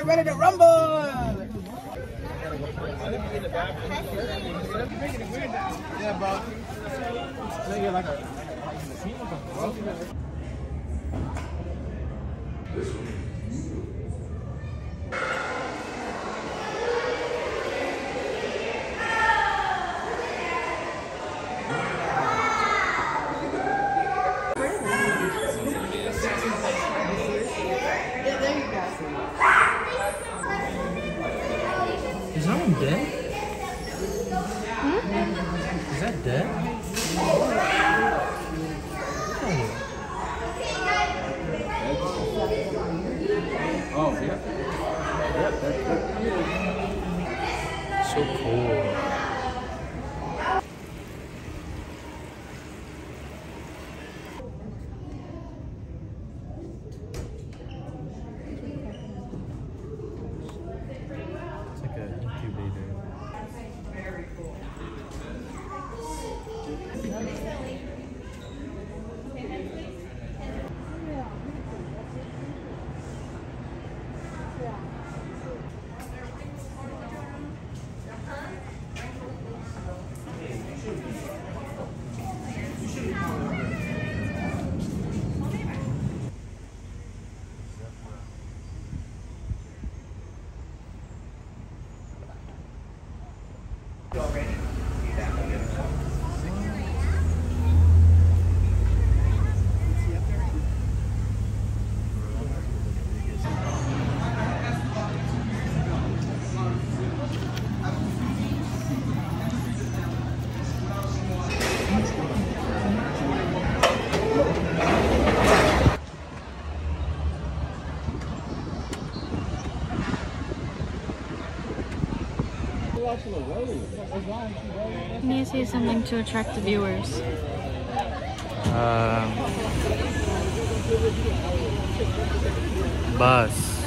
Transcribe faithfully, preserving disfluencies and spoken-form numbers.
ready to rumble! Yeah, bro. Make it like a... This one. Is that one dead? Hmm? Is that dead? Oh, yeah. Yeah, that's so cool. It's like an incubator. Very cool. Already. Can you say something to attract the viewers? Um, bus.